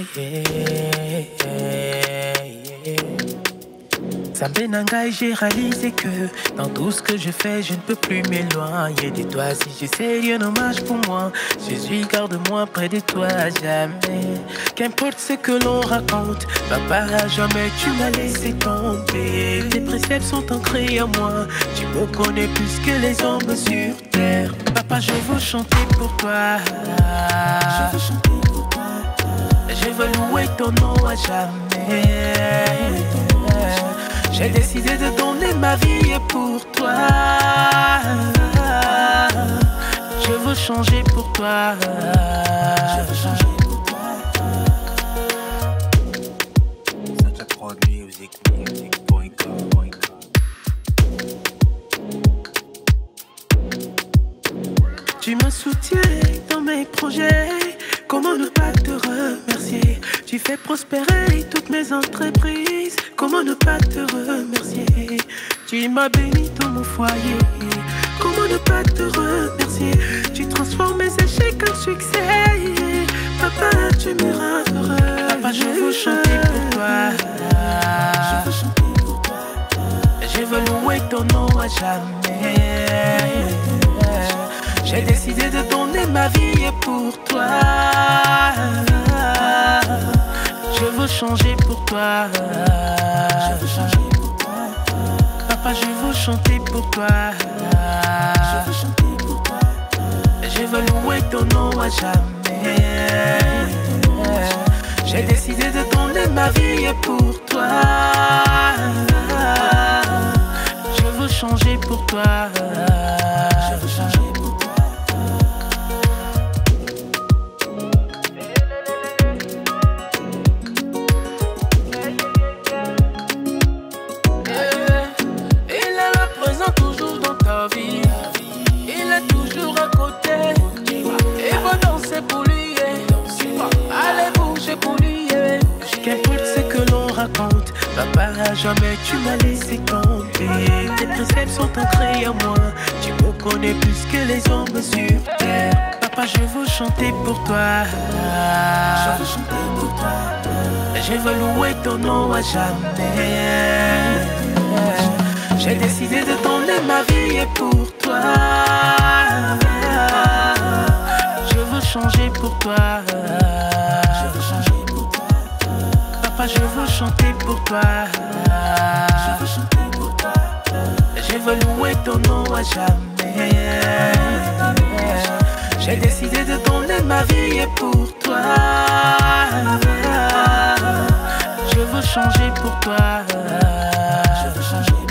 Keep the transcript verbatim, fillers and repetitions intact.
Sambenanga, j'ai réalisé que dans tout ce que je fais, je ne peux plus m'éloigner de toi. Si j'essaie, rien ne marche pour moi. Jésus, garde-moi près de toi à jamais. Qu'importe ce que l'on raconte, papa, à jamais tu m'as laissé tomber. Tes préceptes sont ancrés en moi. Tu me connais plus que les hommes sur terre. Papa, je veux chanter pour toi. Je veux chanter pour toi. Je veux louer ton nom à jamais. J'ai décidé de donner ma vie pour toi. Je veux changer pour toi. Je veux changer pour toi. Music, music, point com, point com. Tu me soutiens dans mes projets. Comment ne pas te remercier? Tu fais prospérer toutes mes entreprises. Comment ne pas te remercier? Tu m'as béni dans mon foyer. Comment ne pas te remercier? Tu transformes mes échecs en succès. Papa, tu me rends heureux. Papa, je veux chanter pour toi. Je veux chanter pour toi. Je veux louer ton nom à jamais. J'ai décidé de donner ma vie pour toi. Je veux changer pour toi. Je veux changer pour toi. Papa, je veux chanter pour toi. Je veux chanter pour toi. Je veux louer ton nom à jamais. J'ai décidé de donner ma vie pour toi. Je veux changer pour toi. Je veux changer pour toi. Il est toujours à côté. Et va danser pour lui. Allez bouger pour lui. Qu'importe ce que l'on raconte, papa, à jamais tu m'as laissé tomber. Tes préceptes sont ancrés en moi. Tu me connais plus que les hommes sur terre. Papa, je veux chanter pour toi. Je veux chanter pour toi. Je veux louer ton nom à jamais. J'ai décidé de donner ma vie pour toi. Je veux changer pour toi. Je veux changer pour toi. Papa, je veux chanter pour toi. Je veux chanter pour toi. Je veux louer ton nom à jamais. J'ai décidé de donner ma vie pour toi. Je veux changer pour toi. Je veux changer pour toi.